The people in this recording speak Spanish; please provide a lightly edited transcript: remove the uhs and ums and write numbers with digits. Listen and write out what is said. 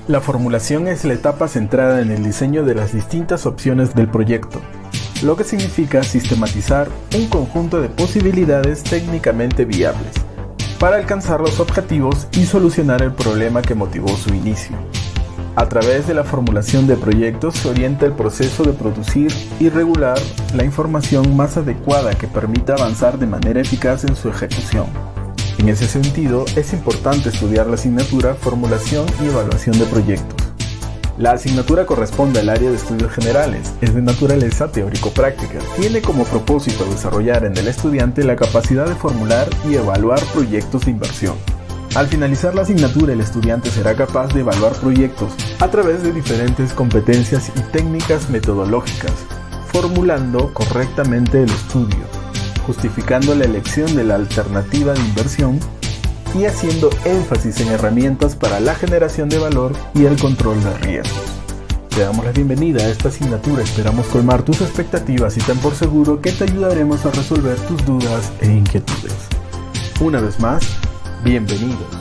La formulación es la etapa centrada en el diseño de las distintas opciones del proyecto, lo que significa sistematizar un conjunto de posibilidades técnicamente viables para alcanzar los objetivos y solucionar el problema que motivó su inicio. A través de la formulación de proyectos se orienta el proceso de producir y regular la información más adecuada que permita avanzar de manera eficaz en su ejecución. En ese sentido, es importante estudiar la asignatura Formulación y Evaluación de Proyectos. La asignatura corresponde al área de estudios generales, es de naturaleza teórico-práctica. Tiene como propósito desarrollar en el estudiante la capacidad de formular y evaluar proyectos de inversión. Al finalizar la asignatura, el estudiante será capaz de evaluar proyectos a través de diferentes competencias y técnicas metodológicas, formulando correctamente el estudio, justificando la elección de la alternativa de inversión y haciendo énfasis en herramientas para la generación de valor y el control de riesgos. Te damos la bienvenida a esta asignatura, esperamos colmar tus expectativas y ten por seguro que te ayudaremos a resolver tus dudas e inquietudes. Una vez más, bienvenidos.